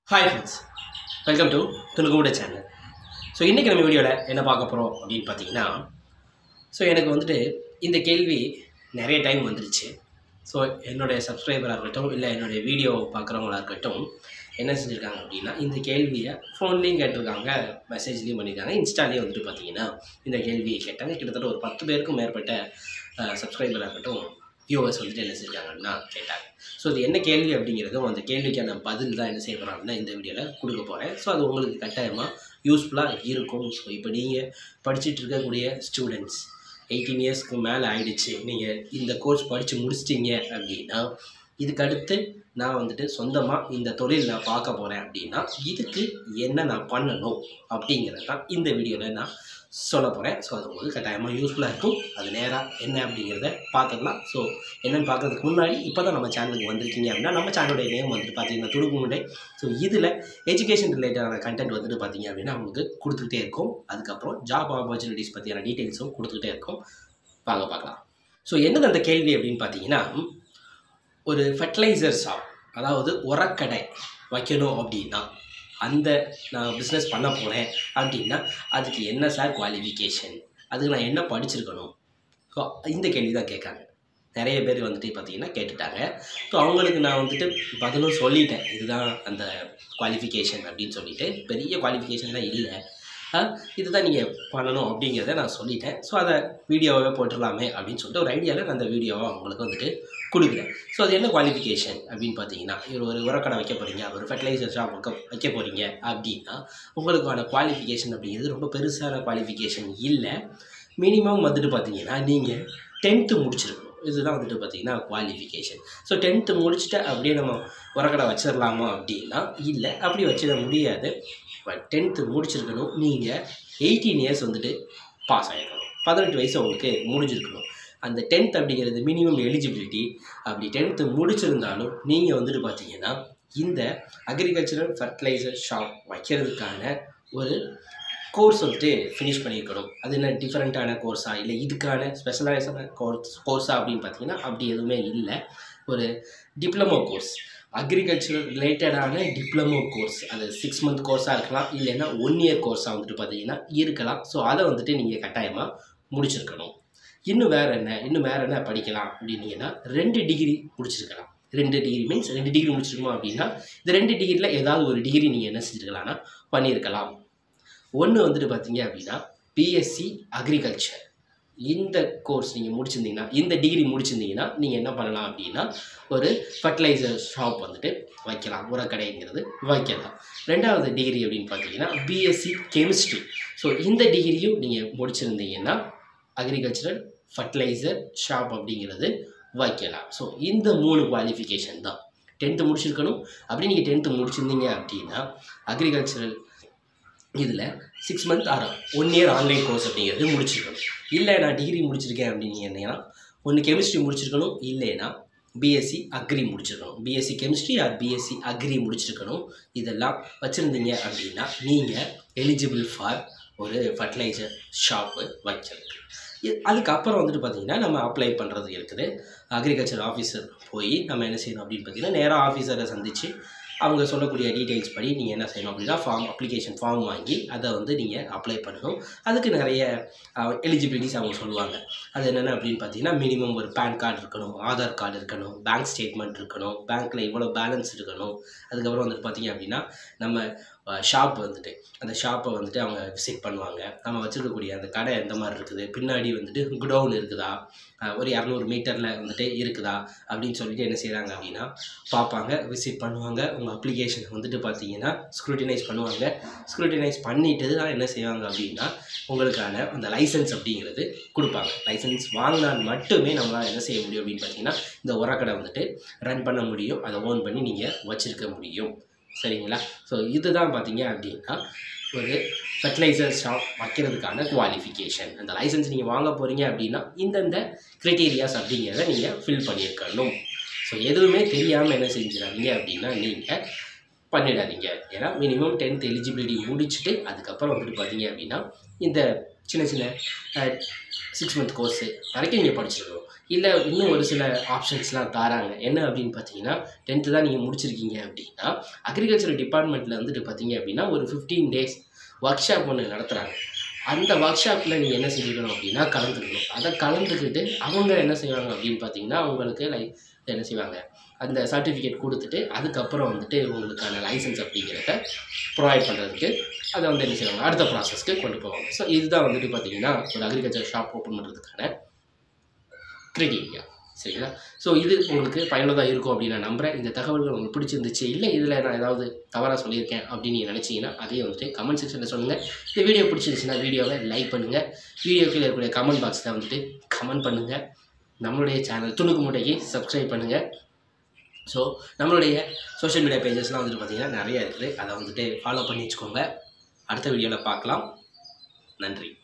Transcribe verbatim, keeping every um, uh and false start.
Hi friends, welcome to Tunuguda channel. So இன்னைக்கு நம்ம வீடியோல என்ன பார்க்க போறோம் அப்படினு பாத்தீங்கன்னா சோ எனக்கு வந்துட்டு இந்த கேள்வி நிறைய டைம் வந்துருச்சு. சோ என்னோட சப்ஸ்கிரைபரா இருக்கட்டும் இல்ல என்னோட வீடியோ பார்க்கறவங்களா இருக்கட்டும் என்ன செஞ்சிருக்காங்க அப்படினா இந்த கேள்வியை ஃபோன்லயும் கேட்டிருக்காங்க, மெசேஜ்லயும் பண்ணிருக்காங்க, இன்ஸ்டாலயே வந்துட்டு பாத்தீங்கன்னா இந்த கேள்வியை கேட்டாங்க. கிட்டத்தட்ட ஒரு பத்து பேருக்கும் மேற்பட்ட சப்ஸ்கிரைபரா இருக்கட்டும் viewers வந்துட்டு என்ன செஞ்சாங்கன்னா கேட்டாங்க. ஸோ இது என்ன கேள்வி அப்படிங்கிறதும் அந்த கேள்விக்கான பதில் தான் என்ன செய்ய போகிறோம் அப்படின்னா இந்த வீடியோவில் கொடுக்க போகிறேன். ஸோ அது உங்களுக்கு கட்டாயமாக யூஸ்ஃபுல்லாக இருக்கும். ஸோ இப்போ நீங்கள் படிச்சுட்டு இருக்கக்கூடிய ஸ்டூடெண்ட்ஸ் எயிட்டீன் இயர்ஸ்க்கு மேலே ஆகிடுச்சு, நீங்கள் இந்த கோர்ஸ் படித்து முடிச்சிட்டிங்க அப்படின்னா இதுக்கடுத்து நான் வந்துட்டு சொந்தமாக இந்த தொழில் நான் பார்க்க போகிறேன் அப்படின்னா இதுக்கு என்ன நான் பண்ணணும் அப்படிங்கிறது தான் இந்த வீடியோவில் நான் சொல்ல போகிறேன். ஸோ அது உங்களுக்கு கட்டாயமாக யூஸ்ஃபுல்லாக இருக்கும். அது நேராக என்ன அப்படிங்கிறத பார்த்துக்கலாம். ஸோ என்னென்னு பார்க்கறதுக்கு முன்னாடி இப்போ தான் நம்ம சேனலுக்கு வந்திருக்கீங்க அப்படின்னா நம்ம சேனலுடைய நேம் வந்துட்டு பார்த்தீங்கன்னா துணுக்குமுண்டை. ஸோ இதில் எஜுகேஷன் ரிலேட்டடான கண்டென்ட் வந்துட்டு பார்த்தீங்க அப்படின்னா உங்களுக்கு கொடுத்துக்கிட்டே இருக்கும். அதுக்கப்புறம் ஜாப் ஆப்பர்ச்சுனிட்டிஸ் பற்றியான டீட்டெயில்ஸும் கொடுத்துக்கிட்டே இருக்கும். வாங்க பார்க்கலாம். ஸோ என்னது அந்த கேள்வி அப்படின்னு பார்த்தீங்கன்னா ஒரு ஃபெர்டிலைசர் ஷாப், அதாவது உரக்கடை வைக்கணும் அப்படின்னா அந்த நான் பிஸ்னஸ் பண்ண போகிறேன் அப்படின்னா அதுக்கு என்ன சார் குவாலிஃபிகேஷன், அதுக்கு நான் என்ன படிச்சிருக்கணும், ஸோ இந்த கேள்வி தான் கேட்காங்க. நிறைய பேர் வந்துட்டு பார்த்தீங்கன்னா கேட்டுட்டாங்க. ஸோ அவங்களுக்கு நான் வந்துட்டு பதிலும் சொல்லிட்டேன், இதுதான் அந்த குவாலிஃபிகேஷன் அப்படின்னு சொல்லிட்டு. பெரிய குவாலிஃபிகேஷன்லாம் இல்லை, இதுதான் நீங்கள் பண்ணணும் அப்படிங்கிறத நான் சொல்லிட்டேன். ஸோ அதை வீடியோவே போட்டுடலாமே அப்படின்னு சொல்லிட்டு ஒரு ஐடியாவில் நான் அந்த வீடியோவை அவங்களுக்கு வந்துட்டு கொடுக்குறேன். ஸோ அது என்ன குவாலிஃபிகேஷன் அப்படின்னு பார்த்தீங்கன்னா ஒரு ஒரு உரக்கடை வைக்க போகிறீங்க, ஒரு ஃபெர்டிலைசர் ஷாப் வைக்க வைக்க போகிறீங்க அப்படின்னா உங்களுக்கான குவாலிஃபிகேஷன் அப்படிங்கிறது ரொம்ப பெருசான குவாலிஃபிகேஷன் இல்லை. மினிமம் வந்துட்டு பார்த்தீங்கன்னா நீங்கள் டென்த்து முடிச்சிருக்கணும். இதுதான் வந்துட்டு பார்த்தீங்கன்னா குவாலிஃபிகேஷன். ஸோ டென்த்து முடிச்சுட்டு அப்படியே நம்ம உரக்கடை வச்சிடலாமா அப்படின்னா இல்லை, அப்படி வச்சிட முடியாது. பட் டென்த்து முடிச்சிருக்கணும். நீங்கள் எயிட்டீன் இயர்ஸ் வந்துட்டு பாஸ் ஆகிருக்கணும், பதினெட்டு வயசு உங்களுக்கு முடிஞ்சிருக்கணும். அந்த டென்த் அப்படிங்கிறது மினிமம் எலிஜிபிலிட்டி. அப்படி டென்த்து முடிச்சிருந்தாலும் நீங்கள் வந்துட்டு பார்த்தீங்கன்னா இந்த அக்ரிகல்ச்சரல் ஃபெர்டிலைசர் ஷாப் வைக்கிறதுக்கான ஒரு கோர்ஸ் வந்துட்டு ஃபினிஷ் பண்ணியிருக்கணும். அது என்ன டிஃப்ரெண்ட்டான கோர்ஸா இல்லை இதுக்கான ஸ்பெஷலைஸான கோர்ஸ் கோர்ஸா அப்படின்னு பார்த்தீங்கன்னா அப்படி எதுவுமே இல்லை. ஒரு டிப்ளமோ கோர்ஸ், அக்ரிகல்ச்சரல் ரிலேட்டடான டிப்ளமோ கோர்ஸ், அது சிக்ஸ் மந்த் கோர்ஸாக இருக்கலாம், இல்லைன்னா ஒன் இயர் கோர்ஸாக வந்துட்டு பார்த்தீங்கன்னா இருக்கலாம். ஸோ அதை வந்துட்டு நீங்கள் கட்டாயமாக முடிச்சிருக்கணும். இன்னும் வேறு என்ன இன்னும் வேறு என்ன படிக்கலாம் அப்படின்னீங்கன்னா ரெண்டு டிகிரி முடிச்சிருக்கலாம். ரெண்டு டிகிரி மீன்ஸ் ரெண்டு டிகிரி முடிச்சிருக்கோம் அப்படின்னா இந்த ரெண்டு டிகிரியில் ஏதாவது ஒரு டிகிரி நீங்கள் என்ன செஞ்சுருக்கலாம்னா பண்ணியிருக்கலாம். ஒன்று வந்துட்டு பார்த்தீங்க அப்படின்னா பிஎஸ்சி அக்ரிகல்ச்சர். இந்த கோர்ஸ் நீங்கள் முடிச்சிருந்தீங்கன்னா இந்த டிகிரி முடிச்சிருந்தீங்கன்னா நீங்கள் என்ன பண்ணலாம் அப்படின்னா ஒரு ஃபெர்டிலைசர் ஷாப் வந்துட்டு வைக்கலாம், உரக்கடைங்கிறது வைக்கலாம். ரெண்டாவது டிகிரி அப்படின்னு பார்த்தீங்கன்னா பிஎஸ்சி கெமிஸ்ட்ரி. ஸோ இந்த டிகிரியும் நீங்கள் முடிச்சிருந்தீங்கன்னா அக்ரிகல்ச்சரல் ஃபெர்டிலைசர் ஷாப் அப்படிங்கிறது வைக்கலாம். ஸோ இந்த மூணு குவாலிஃபிகேஷன் தான். டென்த்து முடிச்சிருக்கணும். அப்படி நீங்கள் டென்த்து முடிச்சிருந்தீங்க அப்படின்னா அக்ரிகல்ச்சரல் இதில் சிக்ஸ் மந்த் ஆறு ஒன் இயர் ஆன்லைன் கோர்ஸ் அப்படிங்கிறது முடிச்சிருக்கணும். இல்லை நான் டிகிரி முடிச்சிருக்கேன் அப்படின்னீங்கன்னா ஒன்று கெமிஸ்ட்ரி முடிச்சிருக்கணும், இல்லைன்னா பிஎஸ்சி அக்ரி முடிச்சிருக்கணும். BSc chemistry or BSc agri முடிச்சிருக்கணும். இதெல்லாம் வச்சுருந்தீங்க அப்படின்னா நீங்கள் எலிஜிபிள் ஃபார் ஒரு ஃபெர்டிலைசர் ஷாப்பு வைக்கிறது. அதுக்கப்புறம் வந்துட்டு பார்த்தீங்கன்னா நம்ம அப்ளை பண்ணுறது இருக்குது. அக்ரிகல்ச்சர் ஆஃபீஸர் போய் நம்ம என்ன செய்யணும் அப்படின்னு பார்த்தீங்கன்னா நேராக ஆஃபீஸரை சந்தித்து அவங்க சொல்லக்கூடிய டீட்டெயில்ஸ் படி நீங்கள் என்ன செய்யணும் அப்படின்னா ஃபார்ம் அப்ளிகேஷன் ஃபார்ம் வாங்கி அதை வந்து நீங்கள் அப்ளை பண்ணணும். அதுக்கு நிறைய எலிஜிபிலிட்டிஸ் அவங்க சொல்லுவாங்க. அது என்னென்ன அப்படின்னு பார்த்தீங்கன்னா மினிமம் ஒரு பேன் கார்டு இருக்கணும், ஆதார் கார்டு இருக்கணும், பேங்க் ஸ்டேட்மெண்ட் இருக்கணும், பேங்க்கில் இவ்வளோ பேலன்ஸ் இருக்கணும். அதுக்கப்புறம் வந்துட்டு பார்த்தீங்க அப்படின்னா நம்ம ஷாப் வந்துட்டு அந்த ஷாப்பை வந்துட்டு அவங்க விசிட் பண்ணுவாங்க. நம்ம வச்சுருக்கக்கூடிய அந்த கடை எந்த மாதிரி இருக்குது, பின்னாடி வந்துட்டு குடவுன் இருக்குதா, ஒரு இரநூறு மீட்டரில் வந்துட்டு இருக்குதா அப்படின்னு சொல்லிட்டு என்ன செய்கிறாங்க அப்படின்னா பார்ப்பாங்க, விசிட் பண்ணுவாங்க. உங்கள் அப்ளிகேஷன் வந்துட்டு பார்த்தீங்கன்னா ஸ்க்ரூட்டினைஸ் பண்ணுவாங்க. ஸ்க்ரூட்டினைஸ் பண்ணிட்டு தான் என்ன செய்வாங்க அப்படின்னா உங்களுக்கான அந்த லைசன்ஸ் அப்படிங்கிறது கொடுப்பாங்க. லைசன்ஸ் வாங்கினால் மட்டுமே நம்மளால் என்ன செய்ய முடியும் அப்படின்னு பார்த்தீங்கன்னா இந்த உரக்கடை வந்துட்டு ரன் பண்ண முடியும், அதை ஓன் பண்ணி நீங்கள் வச்சுருக்க முடியும். சரிங்களா? ஸோ இதுதான் பார்த்தீங்க அப்படின்னா ஒரு ஃபெர்டிலைசர் ஷாப் வைக்கிறதுக்கான குவாலிஃபிகேஷன். அந்த லைசன்ஸ் நீங்கள் வாங்க போகிறீங்க அப்படின்னா இந்தந்த க்ரைட்டீரியாஸ் அப்படிங்கிறத நீங்கள் ஃபில் பண்ணியிருக்கணும். ஸோ எதுவுமே தெரியாமல் என்ன செஞ்சிடாதீங்க அப்படின்னா நீங்கள் பண்ணிடாதீங்க. ஏன்னா மினிமம் டென்த் எலிஜிபிலிட்டி முடிச்சுட்டு அதுக்கப்புறம் வந்துட்டு பார்த்தீங்க அப்படின்னா இந்த சின்ன சின்ன சிக்ஸ் மந்த் கோர்ஸு வரைக்கும் நீங்கள் படிச்சிருக்கணும். இல்லை இன்னும் ஒரு சில ஆப்ஷன்ஸ்லாம் தராங்க. என்ன அப்படின்னு பார்த்தீங்கன்னா டென்த்து தான் நீங்கள் முடிச்சிருக்கீங்க அப்படின்னா அக்ரிகல்ச்சர் டிபார்ட்மெண்ட்டில் வந்துட்டு பார்த்தீங்க அப்படின்னா ஒரு ஃபிஃப்டீன் டேஸ் ஒர்க் ஷாப் ஒன்று நடத்துகிறாங்க. அந்த ஒர்க் ஷாப்பில் நீங்கள் என்ன செஞ்சுக்கணும் அப்படின்னா கலந்துக்கணும். அதை கலந்துக்கிட்டு அவங்க என்ன செய்வாங்க அப்படின்னு பார்த்தீங்கன்னா அவங்களுக்கு லைக் என்ன செய்வாங்க அந்த சர்டிஃபிகேட் கொடுத்துட்டு அதுக்கப்புறம் வந்துட்டு உங்களுக்கான லைசன்ஸ் அப்படிங்கிறத ப்ரொவைட் பண்ணுறதுக்கு அதை வந்து என்ன செய்வாங்க அடுத்த ப்ராசஸ்க்கு கொண்டு போவாங்க. ஸோ இதுதான் வந்துட்டு பார்த்தீங்கன்னா ஒரு அக்ரிகல்ச்சர் ஷாப் ஓப்பன் பண்ணுறதுக்கான கிரைட்டீரியா. சரிங்களா? ஸோ இது உங்களுக்கு பயனுள்ளதாக இருக்கும் அப்படின்னு நான் நம்புகிறேன். இந்த தகவல்கள் உங்களுக்கு பிடிச்சிருந்துச்சு, இல்லை இதில் நான் ஏதாவது தவறாக சொல்லியிருக்கேன் அப்படின்னு நீங்கள் நினச்சிங்கன்னா அதையும் வந்துட்டு கமெண்ட் செக்ஷனில் சொல்லுங்கள். இந்த வீடியோ பிடிச்சிருந்துச்சுன்னா வீடியோவை லைக் பண்ணுங்கள். வீடியோ கீழே இருக்கக்கூடிய கமெண்ட் பாக்ஸில் வந்துட்டு கமெண்ட் பண்ணுங்கள். நம்மளுடைய சேனல் துணுக்கு முட்டைக்கு சப்ஸ்கிரைப் பண்ணுங்கள். ஸோ நம்மளுடைய சோஷியல் மீடியா பேஜஸ்லாம் வந்துட்டு பார்த்திங்கன்னா நிறைய இருக்குது. அதை வந்துட்டு ஃபாலோ பண்ணி வச்சுக்கோங்க. அடுத்த வீடியோவில் பார்க்கலாம். நன்றி.